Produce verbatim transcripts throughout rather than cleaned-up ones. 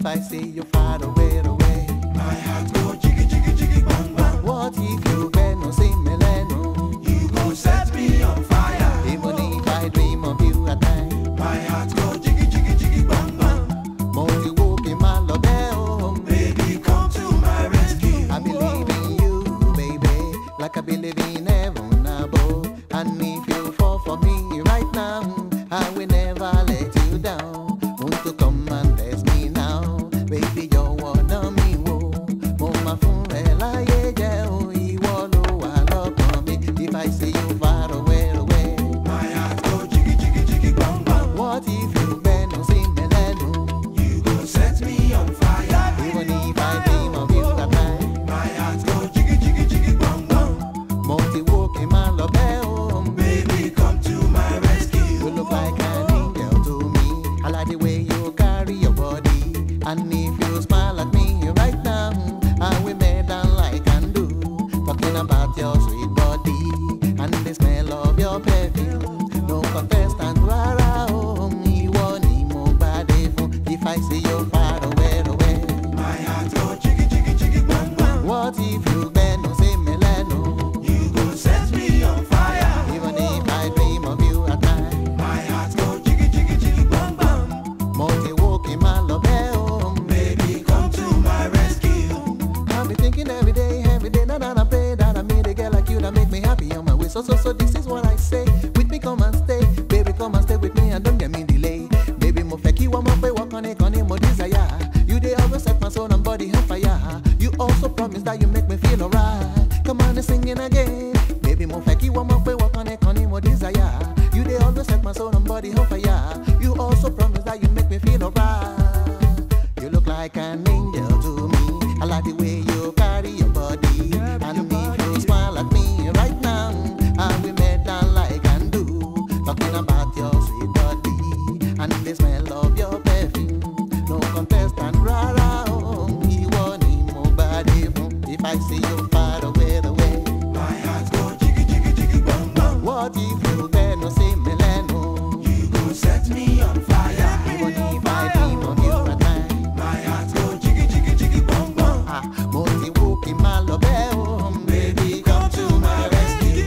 If I say you're far away, away, my heart go jiggy jiggy jiggy bang bang. what if you can no see me leno? You go set me on fire. Even if I dream of you at night, My heart go jiggy jiggy jiggy bang bang. Monty walk in my love home. Baby, come to my rescue. I believe in you, baby, like I believe in heaven above. And if you fall for me right now, I will never let you down. Want to come and test me now, baby, you're one of me, whoa. Mama fun ela ye je o, iwo lo wa lokan mi. If I see you far away, away, My heart go jiggy jiggy jiggy bang bang. what if you been no see me leno? You go set me on fire. Even if I dream of you at night, My heart go jiggy jiggy jiggy bang bang. Monty walk in my love home. Baby, come to my rescue. You look like an angel to me. I like the way you carry your body. And if you smile at me right now, I will make down like I do. Talking about your sweet body and the smell of your perfume. No contestant, rara oh, me want mo body fun. If I see you far away, away, My heart go jiggy jiggy jiggy bang bang. what if you been no see me leno? You go set me on fire. Even if I dream of you at night, My heart go jiggy jiggy jiggy bang bang. Monty walk in my love home. Baby, come to my rescue. I'll be thinking every day, every day, that I pray that I meet a girl like you that make me happy on my way. So, so, so, this is what I say. With me, come and stay. Baby, come and stay with me and don't get me delay. Baby, mo feki wa mo pe walk on it, on it, mo desire. You they always set my soul and body on fire. You also promise that you make me feel alright. Come on and sing it again. Baby, mo feki wa mo pe walk on it, on it, mo desire. You they always set my soul and body on fire. You also promise that you make me feel alright. You look like an angel to me. I like the way you carry your body. And if you smile at me right now, I will make down like I do. Talking about your sweet body and the smell of your perfume. No contestant, rara oh, you want mo body fun. If I see you far away, away, My heart go jiggy jiggy jiggy bang bang. what if you better no see me leno? You go set me on fire. Even if I dream of you at night, My heart go jiggy jiggy jiggy bang bang. ah, Monty walk in my love home. Baby, come to my rescue.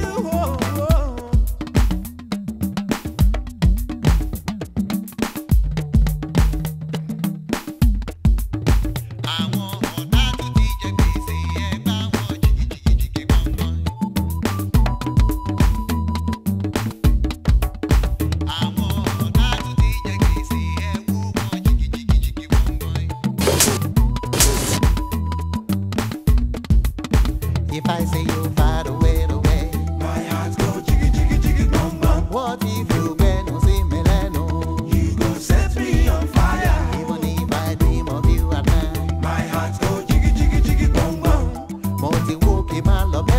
Àwọn ọ̀tá tó ti jẹ gbèsè ẹ bá wọn jìgìjìgì gbọ̀ngbọ̀n. Àwọn ọ̀tá tó ti jẹ gbèsè ẹ wò wọn jìgìjìgì gbọ̀ngbọ̀n. If I say you far away, away, My heart go jiggy jiggy jiggy bang bang. what if you been no see me leno? You go set me on fire. Even if I dream of you at night, My heart go jiggy jiggy jiggy bang bang. Monty walk in my love